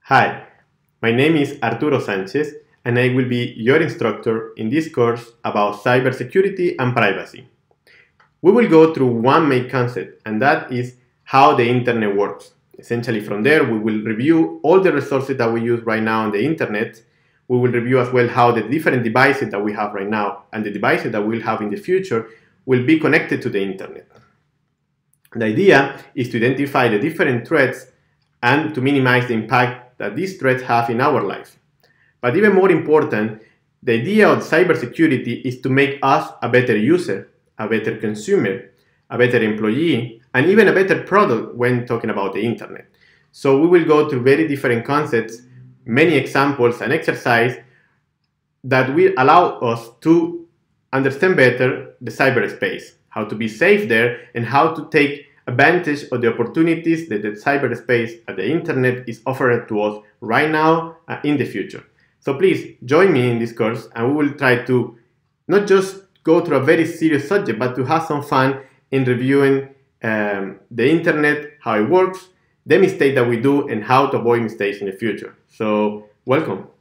Hi, my name is Arturo Sanchez and I will be your instructor in this course about cybersecurity and privacy. We will go through one main concept, and that is how the internet works. Essentially from there we will review all the resources that we use right now on the internet. We will review as well how the different devices that we have right now and the devices that we'll have in the future will be connected to the internet. The idea is to identify the different threats and to minimize the impact that these threats have in our life. But even more important, the idea of cybersecurity is to make us a better user, a better consumer, a better employee, and even a better product when talking about the internet. So we will go through very different concepts, many examples and exercises that will allow us to understand better the cyberspace, how to be safe there, and how to take advantage of the opportunities that the cyberspace and the internet is offering to us right now and in the future. So please join me in this course and we will try to not just go through a very serious subject, but to have some fun in reviewing the internet, how it works, the mistakes that we do, and how to avoid mistakes in the future. So welcome.